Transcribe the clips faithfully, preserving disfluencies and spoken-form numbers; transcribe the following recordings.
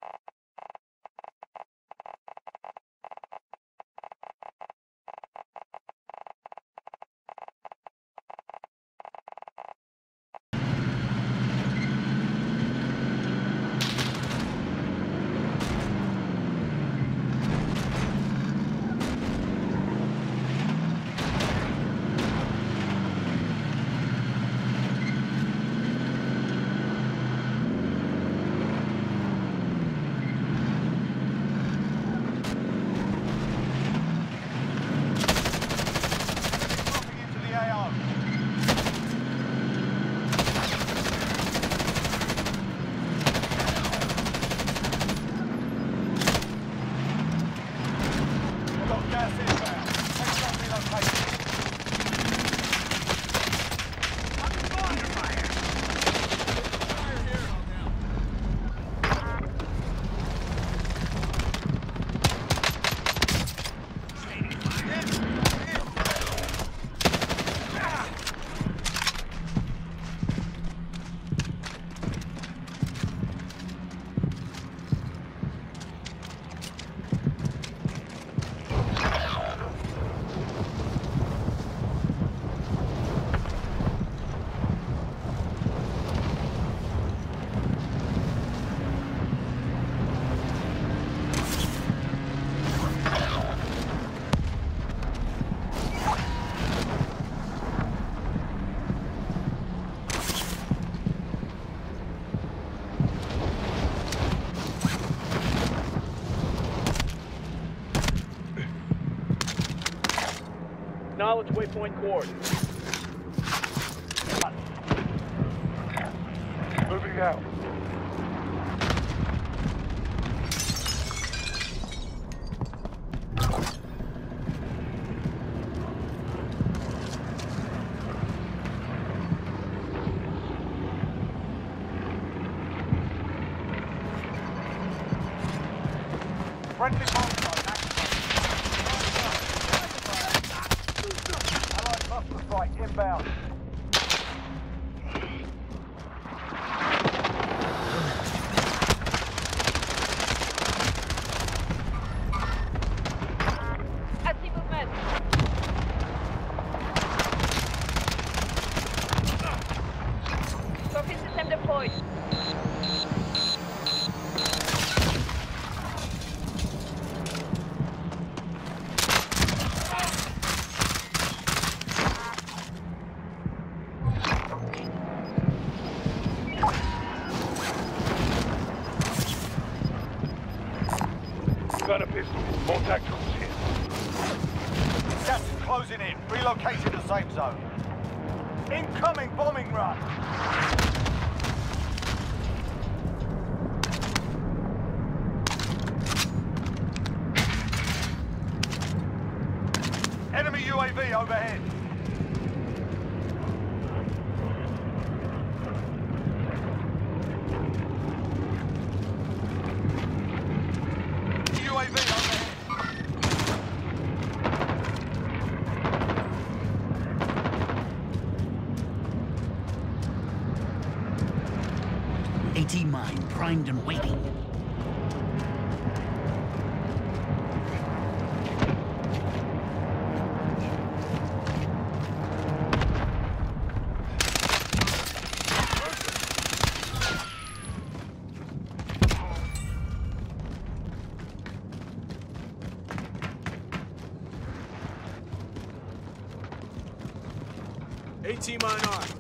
Knowledge waypoint coordinates. Moving out. Friendly bomb zone activated. Allied cluster strike inbound. Got a pistol. More tacticals here. Gas is closing in. Relocating the safe zone. Incoming bombing run. Enemy U A V overhead. U A V overhead. AT mine primed and waiting. AT mine armed.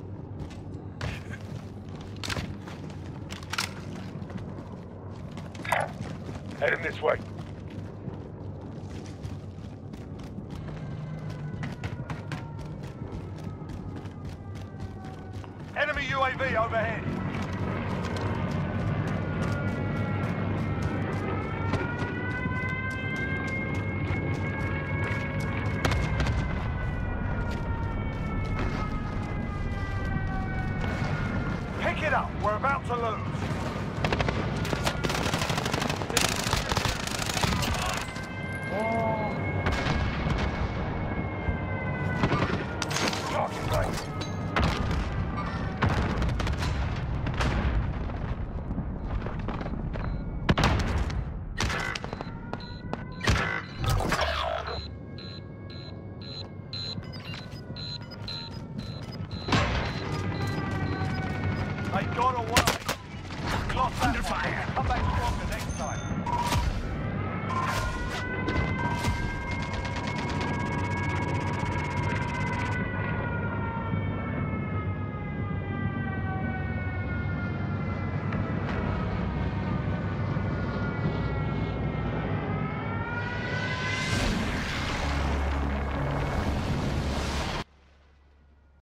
Heading this way. Enemy U A V overhead. Pick it up. We're about to lose. They got away.